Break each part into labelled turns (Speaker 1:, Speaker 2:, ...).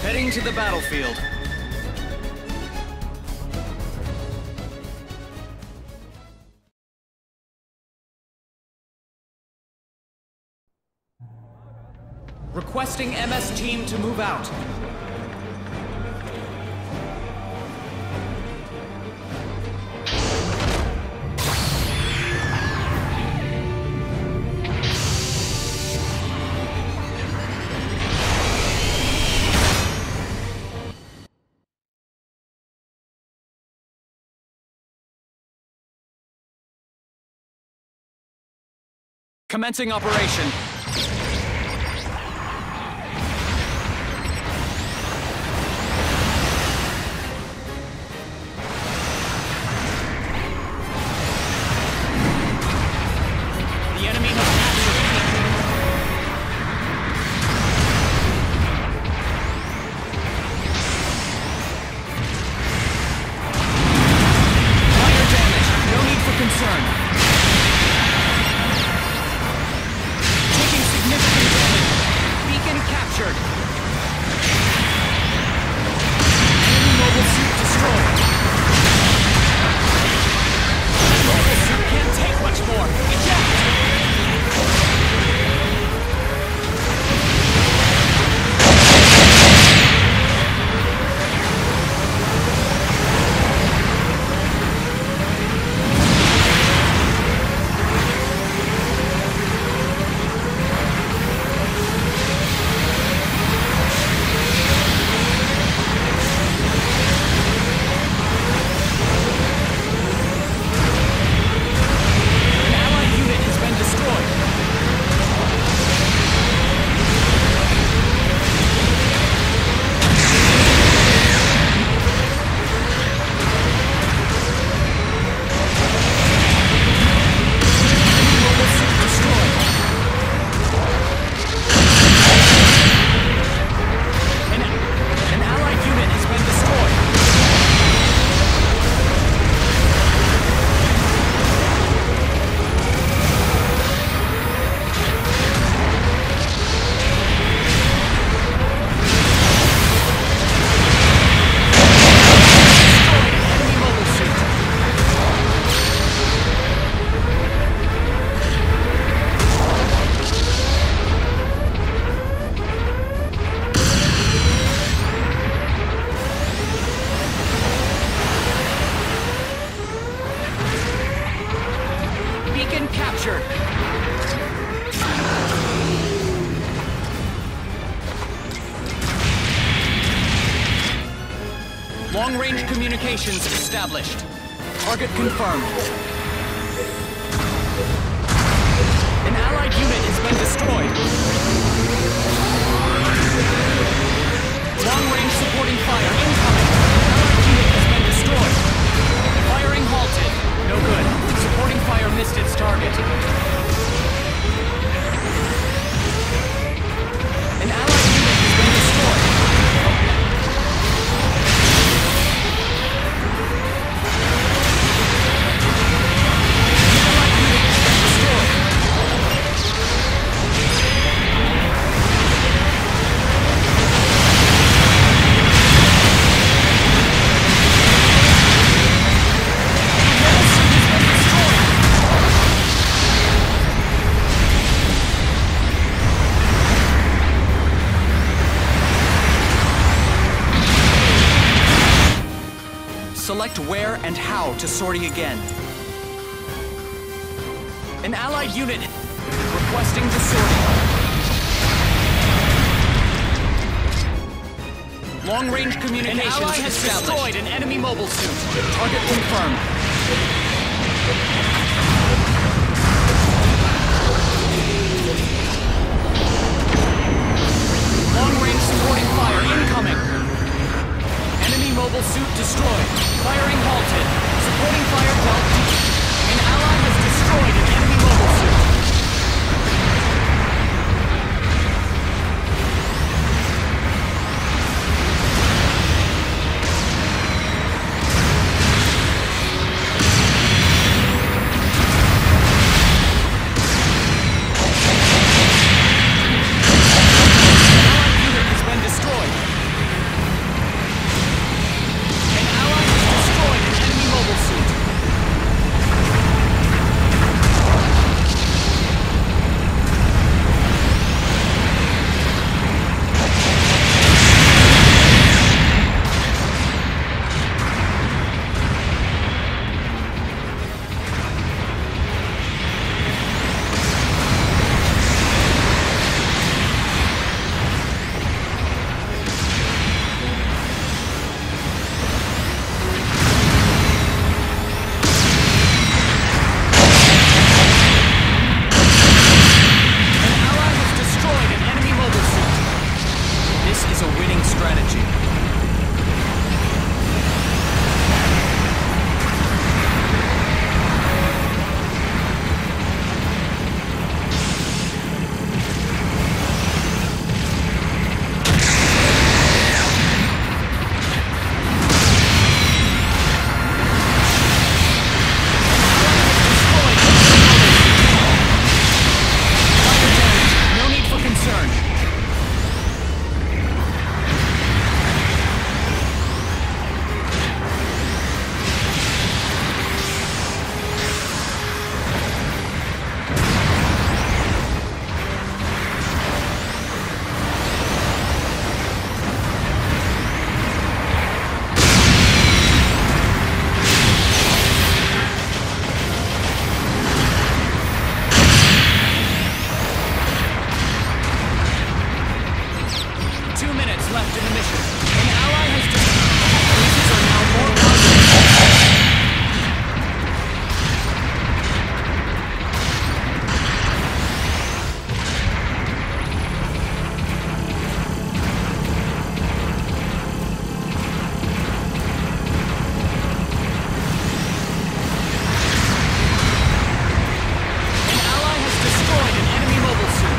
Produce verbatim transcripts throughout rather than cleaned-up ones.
Speaker 1: Heading to the battlefield. Requesting M S team to move out. Commencing operation. The enemy has captured Minor damage. No need for concern. Significant damage. Beacon captured. Enemy mobile suit destroyed. Mobile suit can't take much more. Eject! Long-range communications established. Target confirmed. An allied unit has been destroyed. Long-range supporting fire incoming. Allied unit has been destroyed. Firing halted. No good. Supporting fire missed its target. An allied unit has been destroyed. Select where and how to sortie again. An allied unit requesting to sortie. Long-range communications an ally has destroyed an enemy mobile suit. Target confirmed. Long-range supporting fire incoming. Enemy mobile suit destroyed. Firing halted. Supporting fire dealt. An ally has destroyed an enemy mobile suit. This is a winning strategy. Left in the mission. An ally has just... Forces are now more An ally has destroyed an enemy mobile suit.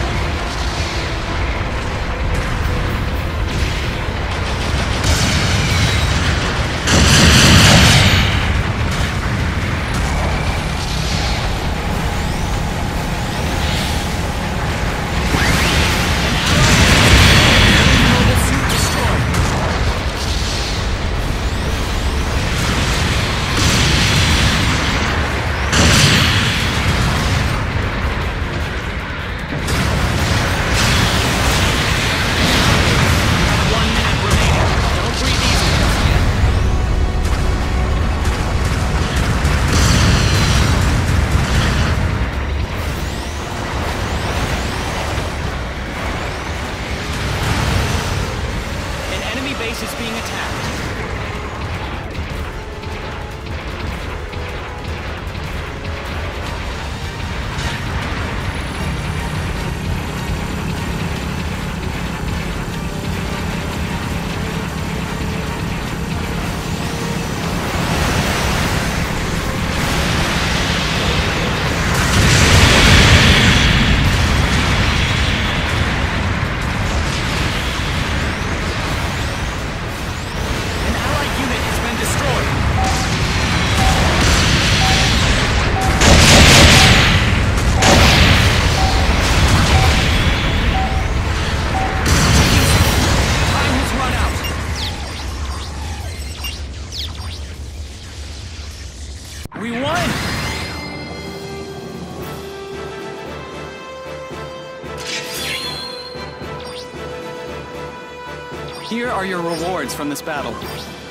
Speaker 1: Base is being attacked. We won! Here are your rewards from this battle.